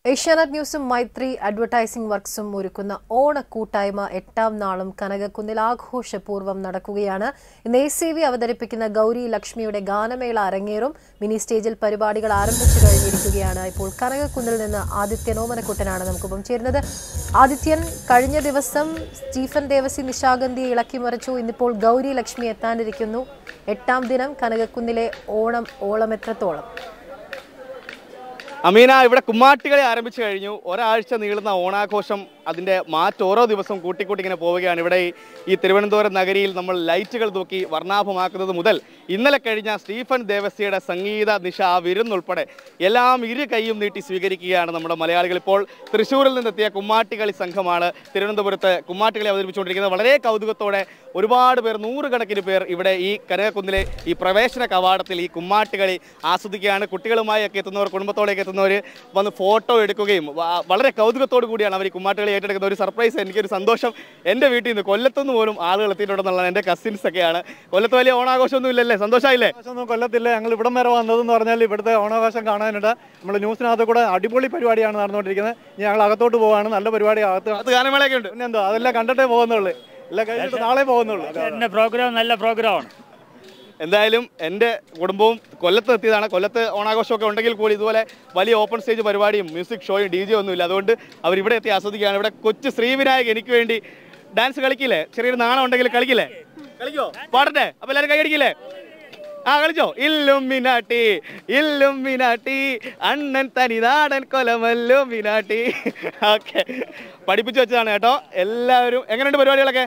ഏഷ്യാനെറ്റ് ന്യൂസും മൈത്രി അഡ്വർടൈസിംഗ് വർക്ക്സും ഒരുക്കുന്ന ഓണക്കൂട്ടായ്മ 8ാം നാളും കനകക്കുന്നിൽ ആഘോഷപൂർവ്വം നടക്കുകയാണ്. ഇന്ന് ACV അവതരിപ്പിക്കുന്ന ഗൗരി ലക്ഷ്മിയുടെ ഗാനമേള അരങ്ങേറും. മിനി സ്റ്റേജിൽ പരിപാടികൾ ആരംഭിച്ചു കഴിഞ്ഞിരിക്കുകയാണ്. ഇപ്പോൾ കനകക്കുന്നിൽ നിന്ന് ആദിത്യൻ ഓമനക്കുട്ടനാണ് നമുക്കൊപ്പം ചേരുന്നത്. ആദിത്യൻ, കഴിഞ്ഞ ദിവസം സ്റ്റീഫൻ ദേവസി നിശാഗന്ധിയെ ഇളക്കിമറിച്ചു. ഇന്നിപ്പോൾ ഗൗരി ലക്ഷ്മി എത്താനിരിക്കുന്നു. 8ാം ദിനം കനകക്കുന്നിലെ ഓളം എത്രത്തോളം? അമീന, ഇവിടെ കുമ്മാട്ടികളെ ആരംഭിച്ചു കഴിഞ്ഞു. ഒരാഴ്ച നീളുന്ന ഓണാഘോഷം അതിൻ്റെ ഓരോ ദിവസവും കൂട്ടിക്കൂട്ടി ഇങ്ങനെ പോവുകയാണ്. ഇവിടെ ഈ തിരുവനന്തപുരം നഗരിയിൽ നമ്മൾ ലൈറ്റുകൾ തൂക്കി വർണ്ണാഭമാക്കുന്നത് മുതൽ ഇന്നലെ കഴിഞ്ഞ സ്റ്റീഫൻ ദേവസിയുടെ സംഗീത നിശ വിരുന്നുൾപ്പെടെ എല്ലാം ഇരു കൈയും നീട്ടി സ്വീകരിക്കുകയാണ് നമ്മുടെ മലയാളികൾ. ഇപ്പോൾ തൃശ്ശൂരിൽ നിന്നെത്തിയ കുമ്മാട്ടികളി സംഘമാണ് തിരുവനന്തപുരത്ത് കുമ്മാട്ടികളെ അവതരിപ്പിച്ചുകൊണ്ടിരിക്കുന്നത്. വളരെ കൗതുകത്തോടെ ഒരുപാട് പേർ, നൂറുകണക്കിന് പേർ ഇവിടെ ഈ കനകക്കുന്നിലെ ഈ പ്രവേശന കവാടത്തിൽ ഈ കുമ്മാട്ടികളി ആസ്വദിക്കുകയാണ്. കുട്ടികളുമായൊക്കെ എത്തുന്നവർ, കുടുംബത്തോടെയൊക്കെ എത്തുന്നവർ വന്ന് ഫോട്ടോ എടുക്കുകയും വളരെ കൗതുകത്തോടു കൂടിയാണ് അവർ ഈ കുമ്മാട്ടികളി ഏറ്റെടുക്കുന്ന. ഒരു സർപ്രൈസ്, എനിക്കൊരു സന്തോഷം. എൻ്റെ വീട്ടിൽ നിന്ന് കൊല്ലത്തുനിന്ന് പോലും ആളുകൾ എത്തിയിട്ടുണ്ടെന്നുള്ളത് എൻ്റെ കസിൻസ് ഒക്കെയാണ്. കൊല്ലത്ത് വലിയ ഓണാഘോഷമൊന്നും ഇല്ലല്ലേ? സന്തോഷമായില്ലേ? ഒന്നും കൊല്ലത്തില്ല. ഞങ്ങൾ ഇവിടം വരെ വന്നതെന്ന് പറഞ്ഞാൽ ഇവിടുത്തെ ഓണാഘോഷം കാണാനുണ്ട്. നമ്മൾ ന്യൂസിനകത്ത് കൂടെ അടിപൊളി പരിപാടിയാണ് നടന്നുകൊണ്ടിരിക്കുന്നത്. ഞങ്ങൾ അകത്തോട്ട് പോവാണ്. നല്ല പരിപാടി. അകത്ത് ഗാനമേളയൊക്കെ ഉണ്ട്. പിന്നെ എന്തോ അതെല്ലാം കണ്ടിട്ടേ പോകുന്നുള്ളൂ. എല്ലാം കഴിഞ്ഞിട്ട് നാളെ പോകുന്നുള്ളൂ. നല്ല പ്രോഗ്രാമാണ്. എന്തായാലും എൻ്റെ കുടുംബവും കൊല്ലത്ത് എത്തിയതാണ്. കൊല്ലത്ത് ഓണാഘോഷമൊക്കെ ഉണ്ടെങ്കിൽ കൂടി ഇതുപോലെ വലിയ ഓപ്പൺ സ്റ്റേജ് പരിപാടിയും മ്യൂസിക് ഷോയും DJ ഒന്നുമില്ല. അതുകൊണ്ട് അവരിവിടെ എത്തി ആസ്വദിക്കുകയാണ്. ഇവിടെ കൊച്ചു ശ്രീവിനായക് എനിക്ക് വേണ്ടി ഡാൻസ് കളിക്കില്ലേ? ചെറിയൊരു നാണം ഉണ്ടെങ്കിൽ കളിക്കില്ലേ? കളിക്കോ? പാടട്ടെ? അപ്പോൾ എല്ലാവരും കൈയടിക്കില്ലേ? കളിച്ചോ? ഇല്ലുമിനാട്ടി ഇല്ലുമിനാട്ടി അണ്ണൻ തനിനാടൻ കൊലമല്ലുമിനാട്ടി. ഓക്കെ, പഠിപ്പിച്ചു വെച്ചതാണ് കേട്ടോ. എല്ലാവരും എങ്ങനെയുണ്ട് പരിപാടികളൊക്കെ?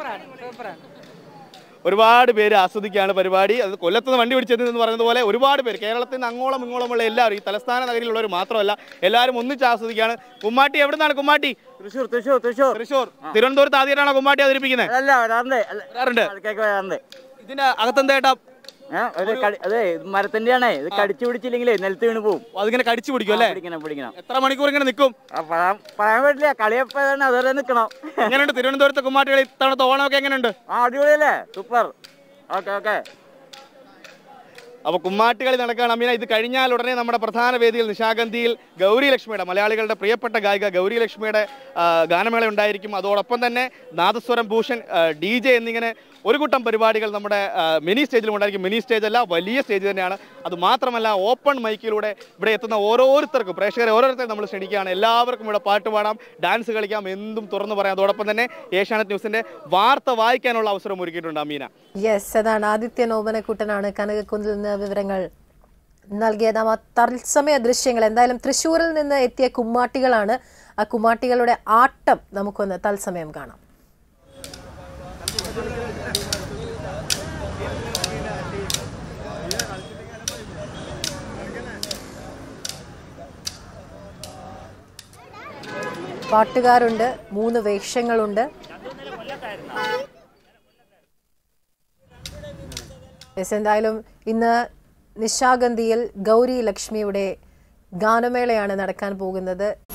ഒരുപാട് പേര് ആസ്വദിക്കുകയാണ് പരിപാടി. അത് കൊല്ലത്തുനിന്ന് വണ്ടി പിടിച്ചെന്ന് പറയുന്നത് പോലെ ഒരുപാട് പേര്, കേരളത്തിൽ നിന്ന് അങ്ങോളം ഇങ്ങോളമുള്ള എല്ലാവരും, ഈ തലസ്ഥാന നഗരിയിലുള്ളവർ മാത്രമല്ല, എല്ലാവരും ഒന്നിച്ച് ആസ്വദിക്കുകയാണ്. കുമ്മാട്ടി എവിടെ നിന്നാണ്? കുമ്മാട്ടി തൃശ്ശൂർ. തിരുവനന്തപുരത്ത് ആദ്യമായിട്ടാണോ കുമ്മാട്ടി അവതരിപ്പിക്കുന്നത്? ഇതിന്റെ അകത്തെന്താ? അതെ, മരത്തിന്റെയാണേ. ഇത് കടിച്ചു പിടിച്ചില്ലെങ്കിലേ നിലത്ത് വീണ് പോകും. അതിങ്ങനെ കടിച്ചു പിടിക്കും അല്ലേ? പിടിക്കണം. എത്ര മണിക്കൂർ ഇങ്ങനെ നിൽക്കും? പറയാൻ പറ്റില്ല. കളിയപ്പോഴാണ് അതുവരെ നിൽക്കണം. എങ്ങനെയുണ്ട് തിരുവനന്തപുരത്തെ കുമ്മാട്ടികൾ ഇത്തവണത്തെ ഓണമൊക്കെ എങ്ങനെയുണ്ട്? അടിപൊളിയല്ലേ? സൂപ്പർ. ഓക്കെ. അപ്പോൾ കുമ്മാട്ടികളി നടക്കുകയാണ്. അമീന, ഇത് കഴിഞ്ഞാൽ ഉടനെ നമ്മുടെ പ്രധാന വേദിയിൽ നിശാഗന്ധിയിൽ ഗൗരി ലക്ഷ്മിയുടെ, മലയാളികളുടെ പ്രിയപ്പെട്ട ഗായിക ഗൗരി ലക്ഷ്മിയുടെ ഗാനമേള ഉണ്ടായിരിക്കും. അതോടൊപ്പം തന്നെ നാദസ്വരം ഭൂഷൺ, DJ എന്നിങ്ങനെ ഒരു കൂട്ടം പരിപാടികൾ നമ്മുടെ മിനി സ്റ്റേജിലും ഉണ്ടായിരിക്കും. മിനി സ്റ്റേജ് അല്ല, വലിയ സ്റ്റേജ് തന്നെയാണ്. അതുമാത്രമല്ല, ഓപ്പൺ മൈക്കിലൂടെ ഇവിടെ എത്തുന്ന ഓരോരുത്തർക്കും, പ്രേക്ഷകരെ ഓരോരുത്തരും നമ്മൾ ക്ഷണിക്കുകയാണ്. എല്ലാവർക്കും ഇവിടെ പാട്ട് പാടാം, ഡാൻസ് കളിക്കാം, എന്തും തുറന്നു പറയാം. അതോടൊപ്പം തന്നെ ഏഷ്യാനെറ്റ് ന്യൂസിന്റെ വാർത്ത വായിക്കാനുള്ള അവസരം ഒരുക്കിയിട്ടുണ്ട് അമീന. യെസ്, അതാണ് ആദിത്യൻ ഓമനക്കുട്ടനാണ് കനകക്കുന്നിൽ നിന്ന് വിവരങ്ങൾ നൽകിയത്. ആ തത്സമയ ദൃശ്യങ്ങൾ, എന്തായാലും തൃശ്ശൂരിൽ നിന്ന് എത്തിയ കുമ്മാട്ടികളാണ്. ആ കുമ്മാട്ടികളുടെ ആട്ടം നമുക്കൊന്ന് തത്സമയം കാണാം. പാട്ടുകാരുണ്ട്, 3 വേഷങ്ങളുണ്ട്. എന്തായാലും ഇന്ന് നിശാഗന്ധിയിൽ ഗൗരി ലക്ഷ്മിയുടെ ഗാനമേളയാണ് നടക്കാൻ പോകുന്നത്.